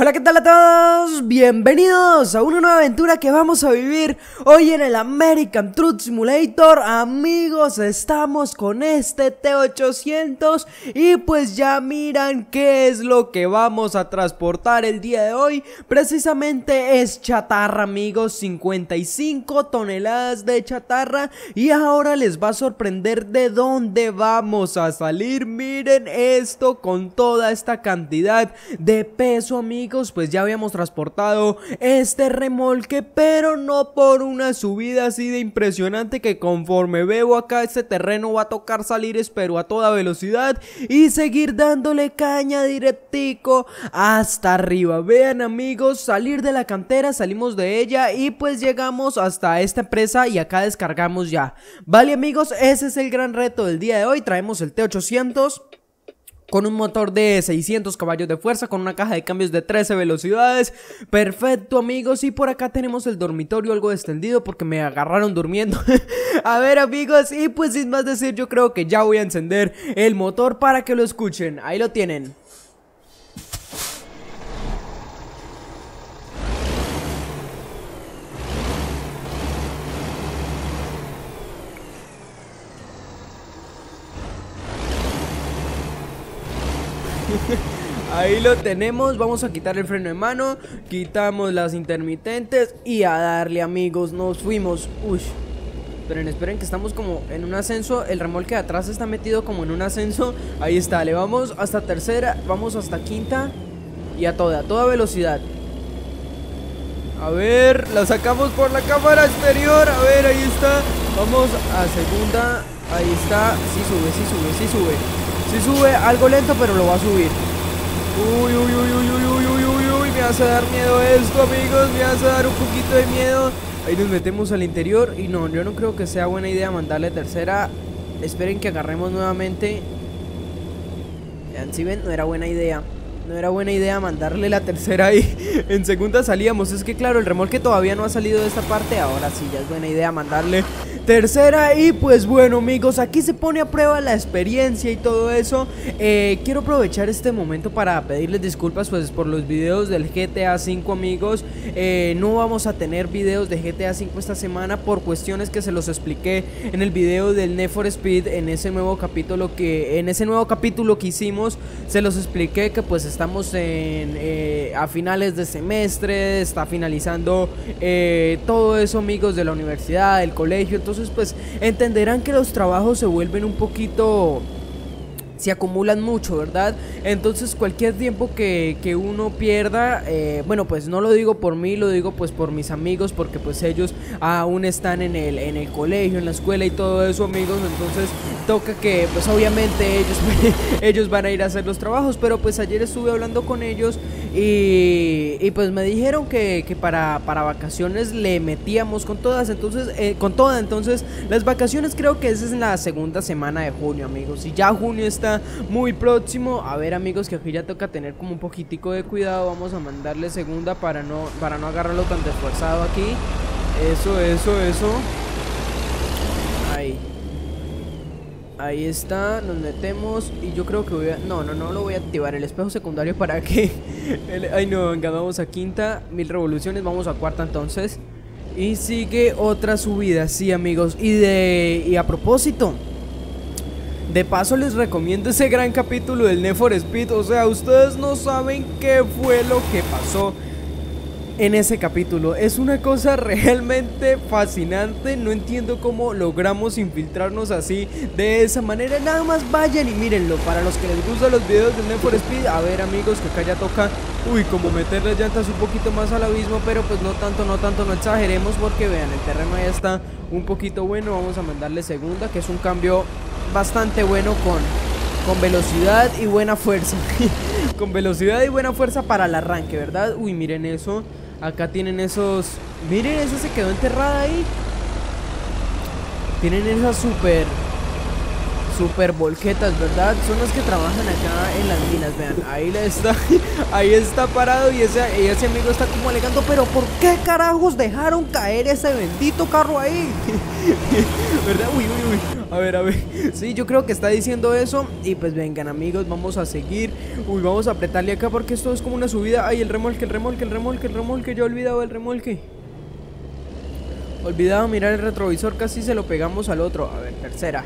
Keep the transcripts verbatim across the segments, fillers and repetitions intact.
Hola, ¿qué tal a todos? Bienvenidos a una nueva aventura que vamos a vivir hoy en el American Truck Simulator. Amigos, estamos con este T ochocientos y pues ya miran qué es lo que vamos a transportar el día de hoy. Precisamente es chatarra, amigos, cincuenta y cinco toneladas de chatarra. Y ahora les va a sorprender de dónde vamos a salir. Miren esto con toda esta cantidad de peso, amigos. Pues ya habíamos transportado este remolque, pero no por una subida así de impresionante, que conforme veo acá este terreno va a tocar salir, espero, a toda velocidad y seguir dándole caña directico hasta arriba. Vean, amigos, salir de la cantera, salimos de ella y pues llegamos hasta esta presa y acá descargamos ya. Vale, amigos, ese es el gran reto del día de hoy. Traemos el T ochocientos con un motor de seiscientos caballos de fuerza, con una caja de cambios de trece velocidades. Perfecto, amigos, y por acá tenemos el dormitorio algo extendido porque me agarraron durmiendo. A ver, amigos, y pues sin más decir, yo creo que ya voy a encender el motor para que lo escuchen. Ahí lo tienen. Ahí lo tenemos, vamos a quitar el freno de mano, quitamos las intermitentes y a darle, amigos, nos fuimos. Uy, esperen, esperen que estamos como en un ascenso, el remolque de atrás está metido como en un ascenso. Ahí está, le vamos hasta tercera, vamos hasta quinta y a toda, a toda velocidad. A ver, la sacamos por la cámara exterior, a ver, ahí está. Vamos a segunda, ahí está, sí sube, sí sube, sí sube. Sí sube, algo lento pero lo va a subir. Uy, uy, uy, uy, uy, uy, uy, uy, uy, me hace dar miedo esto, amigos, me hace dar un poquito de miedo. Ahí nos metemos al interior y no, yo no creo que sea buena idea mandarle tercera. Esperen que agarremos nuevamente. Vean, si ven, no era buena idea. No era buena idea mandarle la tercera ahí. En segunda salíamos, es que claro, el remolque todavía no ha salido de esta parte. Ahora sí, ya es buena idea mandarle tercera. Y pues bueno, amigos, aquí se pone a prueba la experiencia y todo eso. eh, Quiero aprovechar este momento para pedirles disculpas pues por los videos del G T A cinco, amigos. eh, No vamos a tener videos de G T A cinco esta semana por cuestiones que se los expliqué en el video del Need for Speed. En ese nuevo capítulo que En ese nuevo capítulo que hicimos, se los expliqué que pues estamos en, eh, a finales de semestre, está finalizando eh, todo eso, amigos, de la universidad, del colegio. Entonces pues entenderán que los trabajos se vuelven un poquito... se acumulan mucho, ¿verdad? Entonces cualquier tiempo que, que uno pierda, eh, bueno, pues no lo digo por mí, lo digo pues por mis amigos, porque pues ellos aún están en el, en el colegio, en la escuela y todo eso, amigos. Entonces toca que pues obviamente ellos, ellos van a ir a hacer los trabajos. Pero pues ayer estuve hablando con ellos y, y pues me dijeron que, que para, para vacaciones le metíamos con todas, entonces, eh, con toda, entonces las vacaciones creo que esa es la segunda semana de junio, amigos. Y ya junio está muy próximo. A ver, amigos, que aquí ya toca tener como un poquitico de cuidado. Vamos a mandarle segunda para no, para no agarrarlo tan desfuerzado aquí. Eso, eso, eso. Ahí. Ahí está, nos metemos. Y yo creo que voy a... No, no, no lo voy a activar el espejo secundario para que... el... Ay, no, venga, vamos a quinta. Mil revoluciones, vamos a cuarta entonces. Y sigue otra subida, sí, amigos. Y de... Y a propósito, de paso les recomiendo ese gran capítulo del Need for Speed. O sea, ustedes no saben qué fue lo que pasó en ese capítulo. Es una cosa realmente fascinante. No entiendo cómo logramos infiltrarnos así, de esa manera. Nada más vayan y mírenlo. Para los que les gustan los videos del Need for Speed. A ver, amigos, que acá ya toca, uy, como meter las llantas un poquito más al abismo. Pero pues no tanto, no tanto, no exageremos, porque vean, el terreno ya está un poquito bueno. Vamos a mandarle segunda, que es un cambio bastante bueno con, con velocidad y buena fuerza. Con velocidad y buena fuerza para el arranque, ¿verdad? Uy, miren eso. Acá tienen esos... Miren, esa se quedó enterrada ahí. Tienen esa super... super volquetas, ¿verdad? Son los que trabajan acá en las minas, vean, ahí le está, ahí está parado y ese, y ese amigo está como alegando, pero ¿por qué carajos dejaron caer ese bendito carro ahí? ¿Verdad? Uy, uy, uy, a ver, a ver, sí, yo creo que está diciendo eso y pues vengan amigos, vamos a seguir, uy, vamos a apretarle acá porque esto es como una subida, ay, el remolque, el remolque, el remolque, el remolque, yo he olvidado el remolque. Olvidado mirar el retrovisor, casi se lo pegamos al otro, a ver, tercera.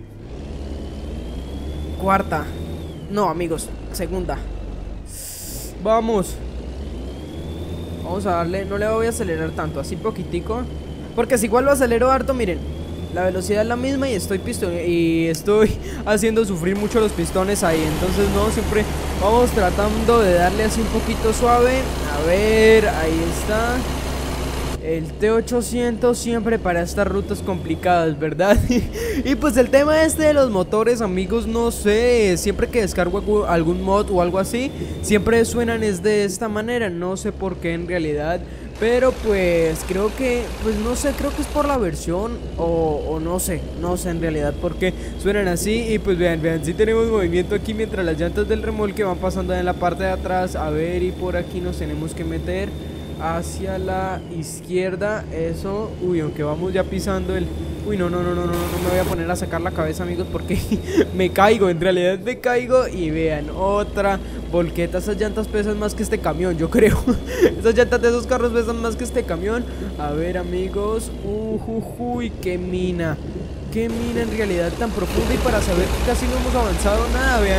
Cuarta. No, amigos, segunda. Vamos. Vamos a darle, no le voy a acelerar tanto, así poquitico. Porque si igual lo acelero harto, miren, la velocidad es la misma y estoy pistón y estoy haciendo sufrir mucho los pistones ahí. Entonces no, siempre vamos tratando de darle así un poquito suave. A ver, ahí está. El T ochocientos siempre para estas rutas complicadas, ¿verdad? Y pues el tema este de los motores, amigos, no sé, siempre que descargo algún mod o algo así, siempre suenan es de esta manera, no sé por qué en realidad. Pero pues creo que, pues no sé, creo que es por la versión o, o no sé, no sé en realidad por qué suenan así. Y pues vean, vean, sí tenemos movimiento aquí mientras las llantas del remolque van pasando en la parte de atrás. A ver, y por aquí nos tenemos que meter hacia la izquierda, eso, uy, aunque vamos ya pisando el, uy, no, no, no, no, no, no me voy a poner a sacar la cabeza, amigos, porque me caigo, en realidad me caigo. Y vean, otra volqueta, esas llantas pesan más que este camión, yo creo. Esas llantas de esos carros pesan más que este camión. A ver, amigos, uh, uh, uy, qué mina, qué mina en realidad tan profunda. Y para saber que casi no hemos avanzado nada, vean,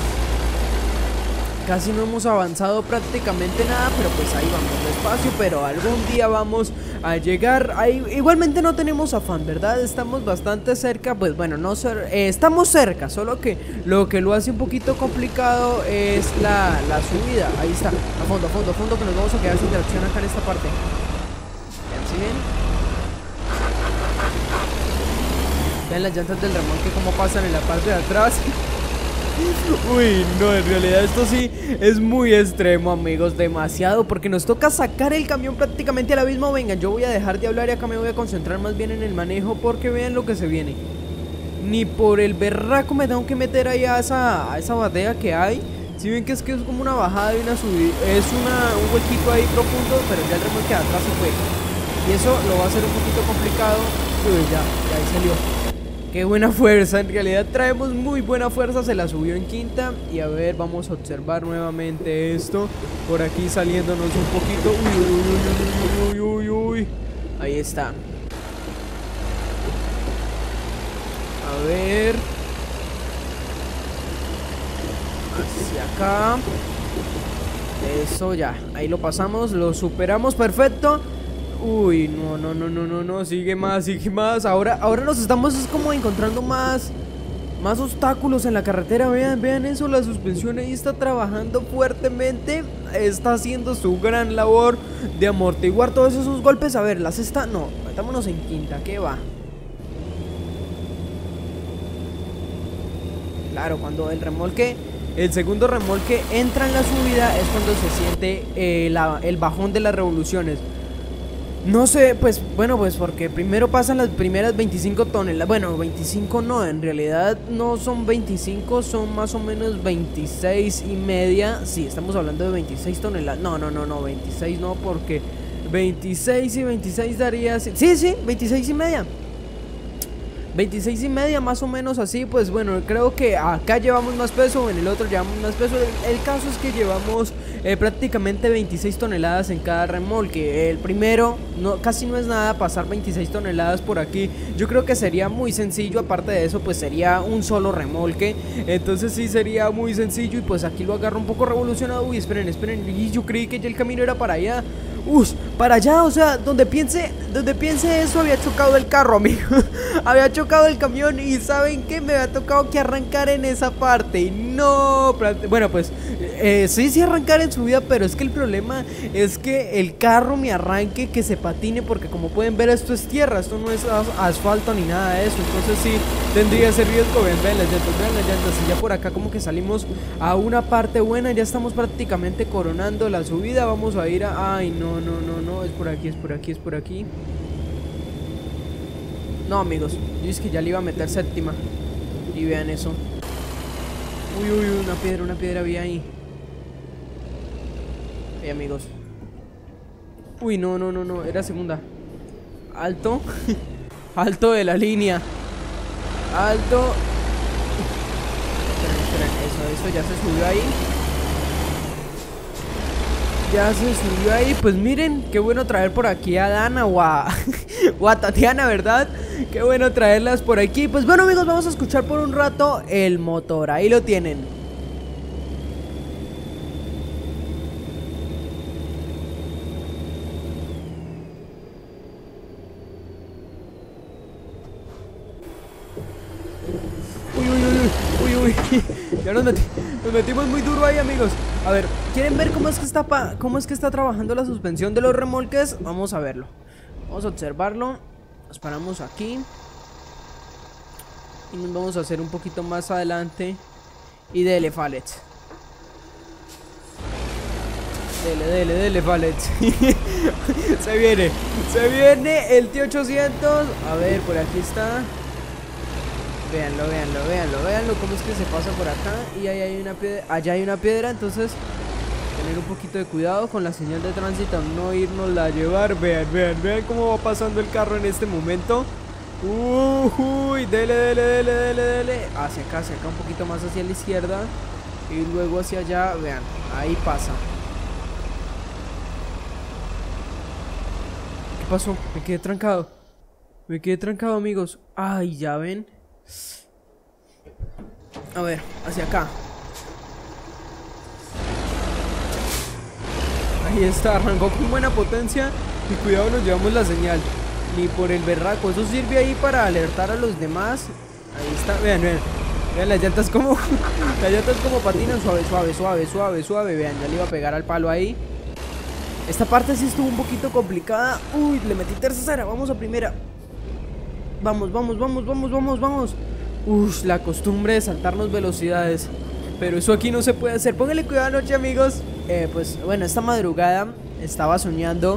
casi no hemos avanzado prácticamente nada, pero pues ahí vamos despacio, pero algún día vamos a llegar. Ahí, igualmente no tenemos afán, ¿verdad? Estamos bastante cerca, pues bueno, no cer eh, estamos cerca, solo que lo que lo hace un poquito complicado es la, la subida. Ahí está, a fondo, a fondo, a fondo, que nos vamos a quedar sin tracción acá en esta parte. Vean, ¿sí ven? Vean las llantas del remolque como pasan en la parte de atrás. Uy, no, en realidad esto sí es muy extremo, amigos, demasiado, porque nos toca sacar el camión prácticamente al abismo. Vengan, yo voy a dejar de hablar y acá me voy a concentrar más bien en el manejo, porque vean lo que se viene. Ni por el berraco me tengo que meter ahí a esa, a esa badea que hay. Si ven que es que es como una bajada y una subida, es una, un huequito ahí profundo, pero ya el remolque de atrás se fue. Y eso lo va a hacer un poquito complicado. Uy, ya, ya ahí salió. Qué buena fuerza, en realidad traemos muy buena fuerza, se la subió en quinta. Y a ver, vamos a observar nuevamente esto. Por aquí saliéndonos un poquito. Uy, uy, uy, uy, uy, uy, uy. Ahí está. A ver. Hacia acá. Eso ya, ahí lo pasamos, lo superamos, perfecto. Uy, no, no, no, no, no, no, sigue más, sigue más. Ahora, ahora nos estamos es como encontrando más, más obstáculos en la carretera. Vean, vean eso, la suspensión ahí está trabajando fuertemente. Está haciendo su gran labor de amortiguar todos esos golpes. A ver, la sexta, no, metámonos en quinta, ¿qué va? Claro, cuando el remolque, el segundo remolque entra en la subida es cuando se siente eh, la, el bajón de las revoluciones. No sé, pues, bueno, pues porque primero pasan las primeras veinticinco toneladas. Bueno, veinticinco no, en realidad no son veinticinco, son más o menos veintiséis y media. Sí, estamos hablando de veintiséis toneladas. No, no, no, no, veintiséis no, porque veintiséis y veintiséis daría... Sí, sí, veintiséis y media. veintiséis y media más o menos así. Pues bueno, creo que acá llevamos más peso, en el otro llevamos más peso. El, el caso es que llevamos eh, prácticamente veintiséis toneladas en cada remolque. El primero no, casi no es nada pasar veintiséis toneladas por aquí. Yo creo que sería muy sencillo. Aparte de eso, pues sería un solo remolque. Entonces sí sería muy sencillo. Y pues aquí lo agarro un poco revolucionado. Uy, esperen, esperen, y yo creí que ya el camino era para allá. Uy, para allá, o sea, donde piense, donde piense eso había chocado el carro, amigo. Había chocado el camión y ¿saben qué? Me había tocado que arrancar en esa parte. Y no, bueno, pues eh, sí, sí arrancar en subida, pero es que el problema es que el carro me arranque, que se patine, porque como pueden ver esto es tierra, esto no es as asfalto ni nada de eso. Entonces sí, tendría ese riesgo. Ven, ven las llantas, ven las llantas. Y ya por acá como que salimos a una parte buena, ya estamos prácticamente coronando la subida. Vamos a ir a... Ay, no, no, no, no, es por aquí, es por aquí, es por aquí. No, amigos, yo es que ya le iba a meter séptima. Y vean eso. Uy, uy, uy, una piedra, una piedra había ahí. Hey, amigos. Uy, no, no, no, no, era segunda. Alto. Alto de la línea. Alto. Esperen, esperen, eso, eso ya se subió ahí. Ya se subió ahí. Pues miren, qué bueno traer por aquí a Dana o a, o a Tatiana, ¿verdad? Qué bueno traerlas por aquí. Pues bueno, amigos, vamos a escuchar por un rato el motor. Ahí lo tienen. Uy, uy, uy, uy, uy. Ya nos, meti nos metimos muy duro ahí, amigos. A ver, ¿quieren ver cómo es que está pa cómo es que está trabajando la suspensión de los remolques? Vamos a verlo. Vamos a observarlo. Nos paramos aquí. Y nos vamos a hacer un poquito más adelante. Y dele, Fallets. Dele, dele, dele, Fallets. Se viene. Se viene el T ochocientos. A ver, por aquí está. Véanlo, véanlo, véanlo, véanlo. Cómo es que se pasa por acá. Y ahí hay una piedra. Allá hay una piedra, entonces tener un poquito de cuidado con la señal de tránsito. No irnos a llevar. Vean, vean, vean cómo va pasando el carro en este momento. Uy, dele, dele, dele, dele, dele. Hacia acá, hacia acá, un poquito más hacia la izquierda. Y luego hacia allá, vean, ahí pasa. ¿Qué pasó? Me quedé trancado. Me quedé trancado, amigos. Ay, ya ven. A ver, hacia acá. Ahí está, arrancó con buena potencia. Y cuidado, nos llevamos la señal. Ni por el berraco, eso sirve ahí para alertar a los demás. Ahí está, vean, vean. Vean las llantas como las llantas como patinan, suave, suave, suave, suave, suave. Vean, ya le iba a pegar al palo ahí. Esta parte sí estuvo un poquito complicada. Uy, le metí tercera, vamos a primera. Vamos, vamos, vamos, vamos, vamos, vamos. Uy, la costumbre de saltarnos velocidades. Pero eso aquí no se puede hacer. Pónganle cuidado anoche, amigos. eh, Pues bueno, esta madrugada estaba soñando.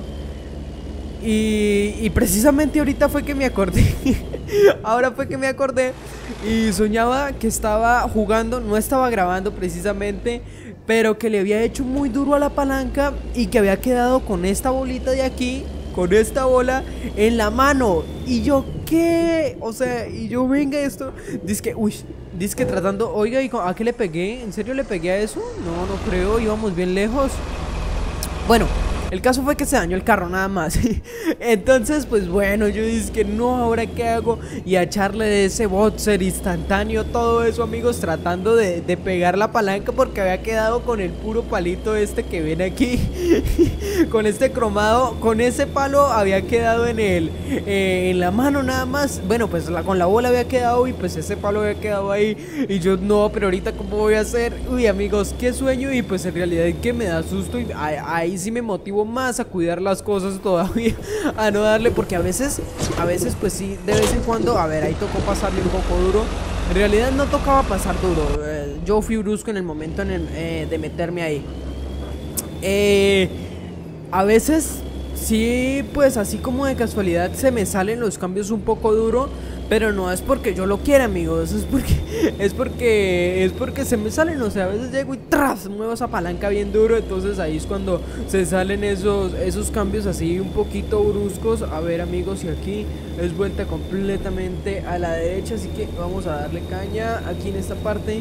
Y, y precisamente ahorita fue que me acordé. Ahora fue que me acordé. Y soñaba que estaba jugando. No estaba grabando precisamente, pero que le había hecho muy duro a la palanca. Y que había quedado con esta bolita de aquí, con esta bola en la mano. Y yo, ¿qué? O sea, y yo, venga esto. Dice que, uy, dice que tratando. Oiga, ¿y a qué le pegué? ¿En serio le pegué a eso? No, no creo, íbamos bien lejos. Bueno, el caso fue que se dañó el carro nada más. Entonces, pues bueno, yo dije que no, ¿ahora qué hago? Y a echarle de ese boxer instantáneo, todo eso, amigos, tratando de, de pegar la palanca, porque había quedado con el puro palito este que ven aquí. Con este cromado, con ese palo había quedado en el eh, en la mano nada más. Bueno, pues la, con la bola había quedado y pues ese palo había quedado ahí. Y yo, no, pero ahorita ¿cómo voy a hacer? Uy, amigos, qué sueño. Y pues en realidad es que me da susto. Y ahí, ahí sí me motivo más a cuidar las cosas todavía, a no darle, porque a veces, a veces pues sí, de vez en cuando, a ver, ahí tocó pasarle un poco duro. En realidad no tocaba pasar duro, eh, yo fui brusco en el momento en el, eh, de meterme ahí. Eh, a veces sí, pues así como de casualidad se me salen los cambios un poco duro, pero no es porque yo lo quiera, amigos, es porque es porque es porque se me salen, o sea, a veces llego y tras muevo esa palanca bien duro, entonces ahí es cuando se salen esos esos cambios así un poquito bruscos. A ver, amigos, y aquí es vuelta completamente a la derecha, así que vamos a darle caña aquí en esta parte.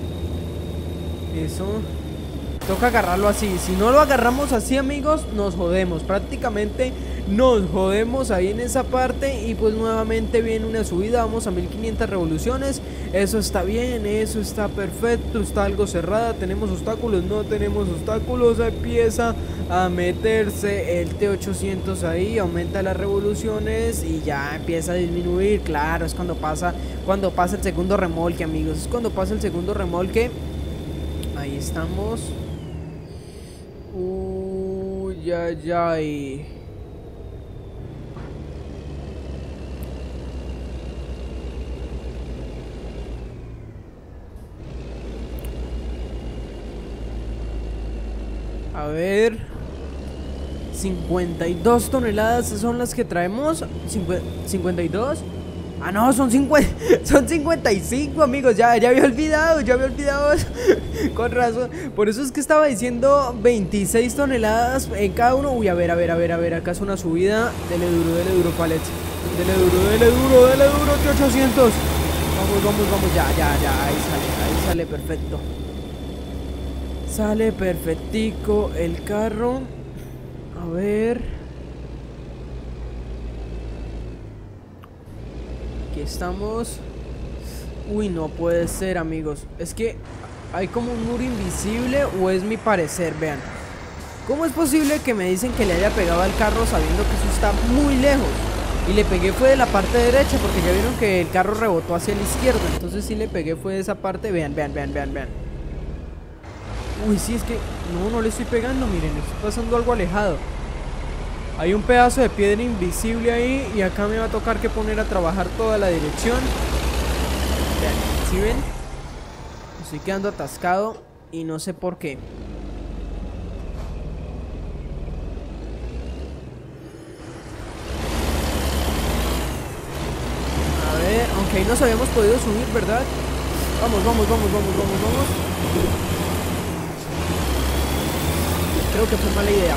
Eso. Toca agarrarlo así. Si no lo agarramos así, amigos, nos jodemos. Prácticamente nos jodemos ahí en esa parte. Y pues nuevamente viene una subida. Vamos a mil quinientas revoluciones. Eso está bien, eso está perfecto. Está algo cerrada. ¿Tenemos obstáculos? No tenemos obstáculos. Empieza a meterse el T ochocientos ahí. Aumenta las revoluciones y ya empieza a disminuir. Claro, es cuando pasa, cuando pasa el segundo remolque, amigos. Es cuando pasa el segundo remolque. Ahí estamos. Uy, ay, ay. A ver, cincuenta y dos toneladas son las que traemos. cincuenta y dos. Ah, no, son cincuenta, son cincuenta y cinco, amigos. Ya, ya había olvidado, ya había olvidado eso. Con razón. Por eso es que estaba diciendo veintiséis toneladas en cada uno. Uy, a ver, a ver, a ver, a ver. Acá es una subida. Dele duro, dele duro, palets. Dele duro, dele duro, dele duro, T ochocientos. Vamos, vamos, vamos. Ya, ya, ya. Ahí sale, ahí sale perfecto. Sale perfectico el carro. A ver. Aquí estamos. Uy, no puede ser, amigos. Es que hay como un muro invisible, o es mi parecer, vean. ¿Cómo es posible que me dicen que le haya pegado al carro sabiendo que eso está muy lejos? Y le pegué fue de la parte derecha, porque ya vieron que el carro rebotó hacia la izquierda. Entonces sí le pegué fue de esa parte. Vean, vean, vean, vean, vean. Uy, sí, es que no, no le estoy pegando, miren, estoy pasando algo alejado. Hay un pedazo de piedra invisible ahí, y acá me va a tocar que poner a trabajar toda la dirección. Vean, ¿sí ven? Estoy quedando atascado y no sé por qué. A ver, aunque ahí nos habíamos podido subir, ¿verdad? Vamos, vamos, vamos, vamos, vamos, vamos. Creo que fue mala idea.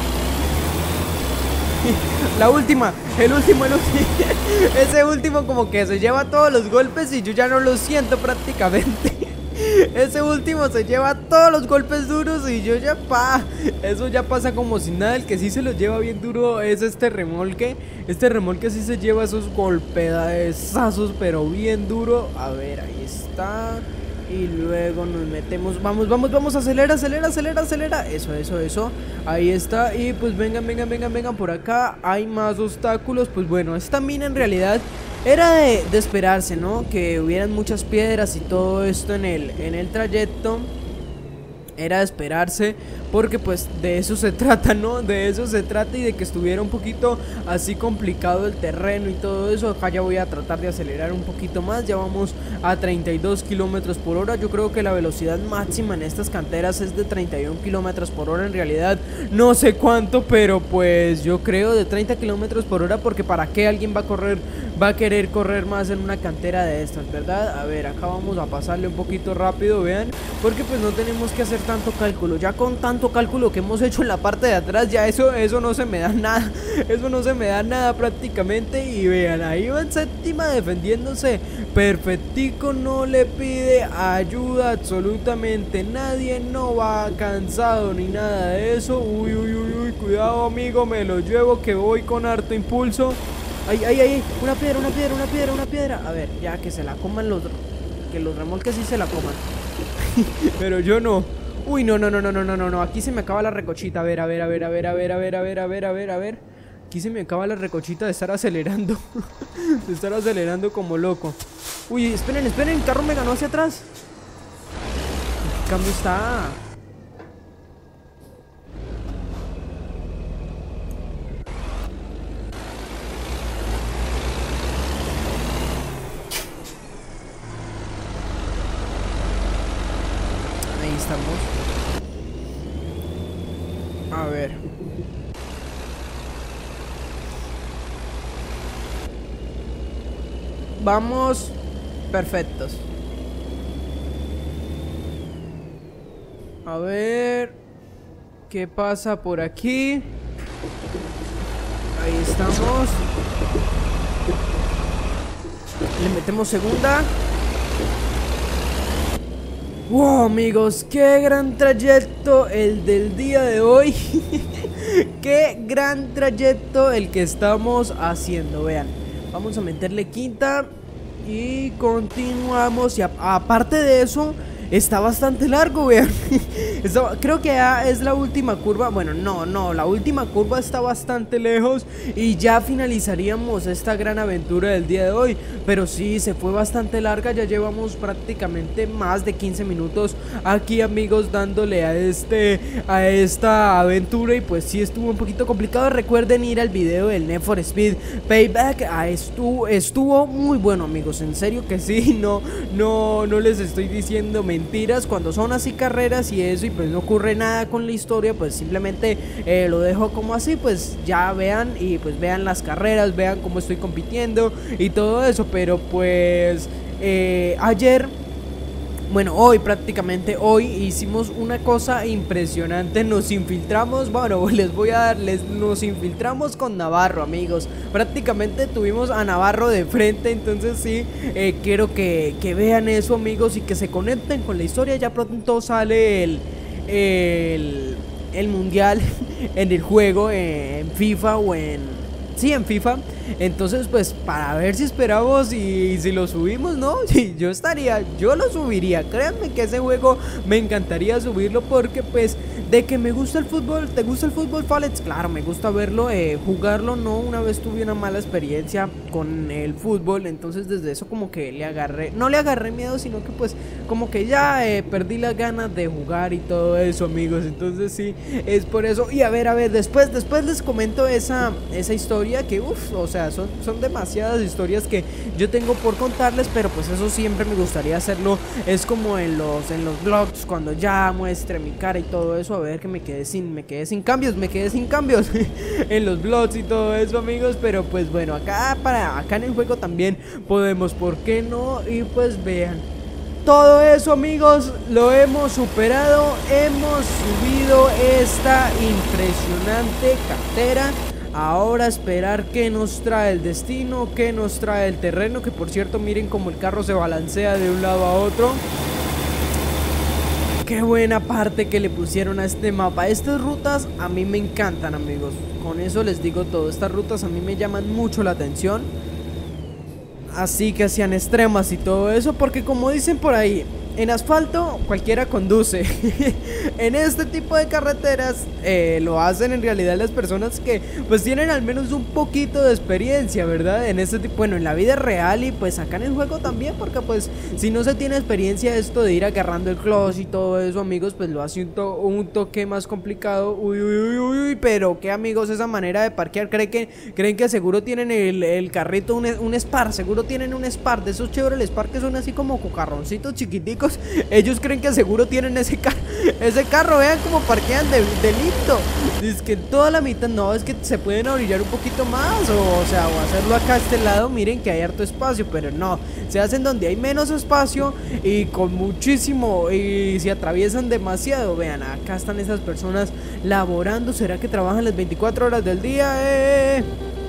La última, el último, el último. Ese último como que se lleva todos los golpes y yo ya no lo siento prácticamente. Ese último se lleva todos los golpes duros y yo ya pa. Eso ya pasa como si nada. El que sí se los lleva bien duro es este remolque. Este remolque sí se lleva esos golpedazos, pero bien duro. A ver, ahí está. Y luego nos metemos, vamos, vamos, vamos, acelera, acelera, acelera, acelera. Eso, eso, eso, ahí está. Y pues vengan, vengan, vengan, vengan por acá. Hay más obstáculos, pues bueno, esta mina en realidad era de, de esperarse, ¿no? Que hubieran muchas piedras y todo esto en el, en el trayecto. Era de esperarse, porque pues de eso se trata, ¿no? De eso se trata, y de que estuviera un poquito así complicado el terreno y todo eso. Acá ya voy a tratar de acelerar un poquito más. Ya vamos a treinta y dos kilómetros por hora. Yo creo que la velocidad máxima en estas canteras es de treinta y uno kilómetros por hora. En realidad no sé cuánto, pero pues yo creo de treinta kilómetros por hora, porque para qué alguien va a correr, va a querer correr más en una cantera de estas, ¿verdad? A ver, acá vamos a pasarle un poquito rápido, vean, porque pues no tenemos que hacer tanto cálculo. Ya con tanto cálculo que hemos hecho en la parte de atrás, ya eso, eso no se me da nada. Eso no se me da nada prácticamente. Y vean, ahí va en séptima defendiéndose. Perfectico, no le pide ayuda absolutamente nadie. No va cansado ni nada de eso. Uy, uy, uy, uy, cuidado, amigo, me lo llevo que voy con harto impulso. Ay, ay, ay, una piedra, una piedra, una piedra, una piedra. A ver, ya que se la coman los... Que los remolques sí se la coman. Pero yo no. Uy, no, no, no, no, no, no, no, no. Aquí se me acaba la recochita. A ver, a ver, a ver, a ver, a ver, a ver, a ver, a ver, a ver, a ver. Aquí se me acaba la recochita de estar acelerando. De estar acelerando como loco. Uy, esperen, esperen, el carro me ganó hacia atrás. ¿Qué cambio está? Ahí estamos. A ver. Vamos perfectos. A ver qué pasa por aquí. Ahí estamos. Le metemos segunda. Wow, amigos, qué gran trayecto el del día de hoy. Qué gran trayecto el que estamos haciendo. Vean, vamos a meterle quinta y continuamos. Y a, aparte de eso, está bastante largo, vean. Está, creo que ya es la última curva. Bueno, no, no, la última curva está bastante lejos y ya finalizaríamos esta gran aventura del día de hoy. Pero sí, se fue bastante larga. Ya llevamos prácticamente más de quince minutos aquí, amigos, dándole a este a esta aventura. Y pues sí, estuvo un poquito complicado. Recuerden ir al video del Need for Speed Payback. Ah, estuvo, estuvo muy bueno, amigos. En serio que sí, no, no, no les estoy diciendo mentiras. mentiras. Cuando son así carreras y eso y pues no ocurre nada con la historia, pues simplemente eh, lo dejo como así, pues ya vean y pues vean las carreras, vean cómo estoy compitiendo y todo eso. Pero pues eh, ayer, bueno, hoy prácticamente, hoy hicimos una cosa impresionante. Nos infiltramos, bueno, les voy a dar, les, nos infiltramos con Navarro, amigos. Prácticamente tuvimos a Navarro de frente. Entonces sí, eh, quiero que, que vean eso, amigos, y que se conecten con la historia. Ya pronto sale el, el, el mundial en el juego, eh, en FIFA o en... Sí, en FIFA. Entonces pues para ver si esperamos y, y si lo subimos, ¿no? Sí, yo estaría, yo lo subiría. Créanme que ese juego me encantaría subirlo porque pues de que me gusta el fútbol. ¿Te gusta el fútbol, Falex? Claro, me gusta verlo, eh, jugarlo no. Una vez tuve una mala experiencia con el fútbol, entonces desde eso como que le agarré, no le agarré miedo, sino que pues como que ya eh, perdí las ganas de jugar y todo eso, amigos. Entonces sí, es por eso. Y a ver, a ver, después, después les comento esa, esa historia que uff, o sea, Son, son demasiadas historias que yo tengo por contarles, pero pues eso siempre me gustaría hacerlo. Es como en los en los vlogs, cuando ya muestre mi cara y todo eso. A ver, que me quedé sin, me quedé sin cambios, me quedé sin cambios en los vlogs y todo eso, amigos. Pero pues bueno, acá para acá en el juego también podemos, ¿por qué no? Y pues vean, todo eso, amigos, lo hemos superado. Hemos subido esta impresionante cartera. Ahora esperar qué nos trae el destino, qué nos trae el terreno. Que por cierto, miren cómo el carro se balancea de un lado a otro. Qué buena parte que le pusieron a este mapa. Estas rutas a mí me encantan, amigos. Con eso les digo todo. Estas rutas a mí me llaman mucho la atención. Así que sean extremas y todo eso, porque como dicen por ahí, en asfalto cualquiera conduce. En este tipo de carreteras eh, lo hacen en realidad las personas que pues tienen al menos un poquito de experiencia, ¿verdad? En este tipo, bueno, en la vida real y pues acá en el juego también, porque pues si no se tiene experiencia esto de ir agarrando el clutch y todo eso, amigos, pues lo hace un, to un toque más complicado. Uy, uy, uy, uy, uy, pero qué, amigos, esa manera de parquear. ¿Creen que, creen que seguro tienen el, el carrito, un, un Spar? Seguro tienen un Spar, de esos chéveres Spar que son así como cocarroncitos chiquiticos. Ellos creen que seguro tienen ese, car ese carro. Vean cómo parquean de, de lindo. Dice que toda la mitad, no, es que se pueden orillar un poquito más, o, o sea, o hacerlo acá a este lado. Miren que hay harto espacio, pero no, se hacen donde hay menos espacio y con muchísimo, y se atraviesan demasiado. Vean, acá están esas personas laborando. ¿Será que trabajan las veinticuatro horas del día? ¡Eh!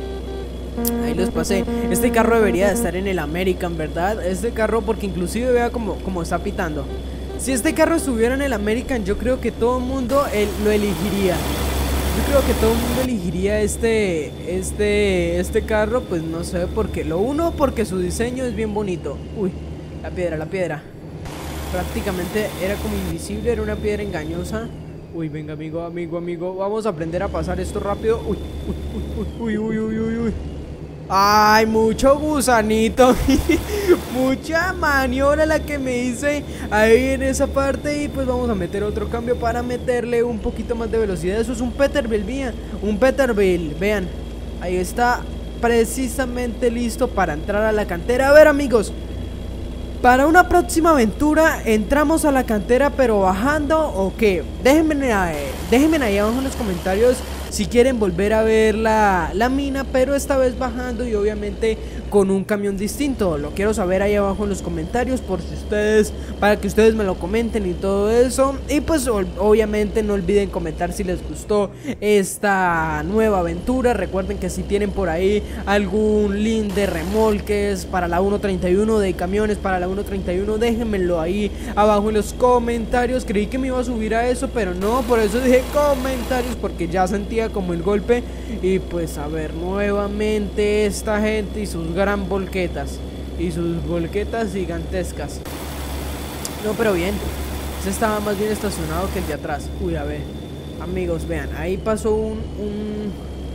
Ahí los pasé. Este carro debería de estar en el American, ¿verdad? Este carro, porque inclusive vea como, como está pitando. Si este carro estuviera en el American, yo creo que todo el mundo él, lo elegiría. Yo creo que todo el mundo elegiría este, este, este carro. Pues no sé por qué. Lo uno, porque su diseño es bien bonito. Uy, la piedra, la piedra. Prácticamente era como invisible, era una piedra engañosa. Uy, venga, amigo, amigo, amigo. Vamos a aprender a pasar esto rápido. Uy, uy, uy, uy, uy, uy, uy. Ay, mucho gusanito. Mucha maniobra la que me hice ahí en esa parte. Y pues vamos a meter otro cambio para meterle un poquito más de velocidad. Eso es un Peterbilt, vean. Un Peterbilt, vean. Ahí está, precisamente listo para entrar a la cantera. A ver, amigos, para una próxima aventura entramos a la cantera, pero bajando o qué. Déjenme, eh, déjenme ahí abajo en los comentarios si quieren volver a ver la, la mina, pero esta vez bajando y obviamente con un camión distinto. Lo quiero saber ahí abajo en los comentarios, por si ustedes, para que ustedes me lo comenten y todo eso. Y pues obviamente no olviden comentar si les gustó esta nueva aventura. Recuerden que si tienen por ahí algún link de remolques para la uno treinta y uno, de camiones para la uno treinta y uno, déjenmelo ahí abajo en los comentarios. Creí que me iba a subir a eso, pero no, por eso dije comentarios, porque ya sentía como el golpe. Y pues a ver, nuevamente esta gente y sus gran volquetas, y sus volquetas gigantescas. No, pero bien, ese estaba más bien estacionado que el de atrás. Uy, a ver, amigos, vean, ahí pasó un, un,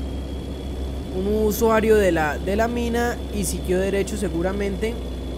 un usuario de la, de la mina y siguió derecho seguramente.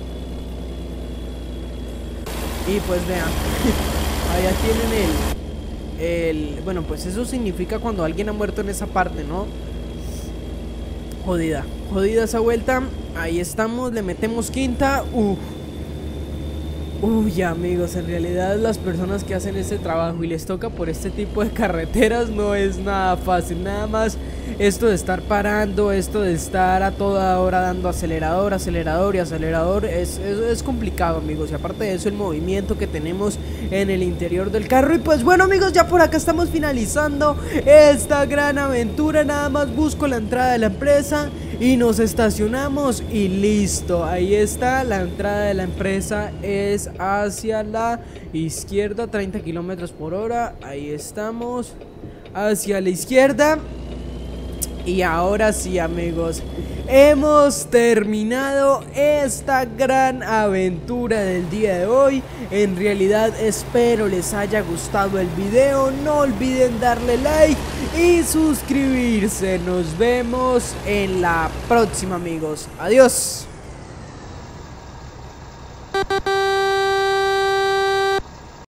Y pues vean, allá tienen el... El, bueno, pues eso significa cuando alguien ha muerto en esa parte, ¿no? Jodida, jodida esa vuelta. Ahí estamos, le metemos quinta. Uf. Uy, amigos, en realidad las personas que hacen este trabajo y les toca por este tipo de carreteras no es nada fácil. Nada más esto de estar parando, esto de estar a toda hora dando acelerador, acelerador y acelerador es, es, es complicado, amigos. Y aparte de eso, el movimiento que tenemos en el interior del carro. Y pues bueno, amigos, ya por acá estamos finalizando esta gran aventura. Nada más busco la entrada de la empresa y nos estacionamos y listo. Ahí está, la entrada de la empresa es hacia la izquierda, treinta kilómetros por hora. Ahí estamos, hacia la izquierda. Y ahora sí, amigos, hemos terminado esta gran aventura del día de hoy. En realidad espero les haya gustado el video. No olviden darle like y suscribirse. Nos vemos en la próxima, amigos. Adiós.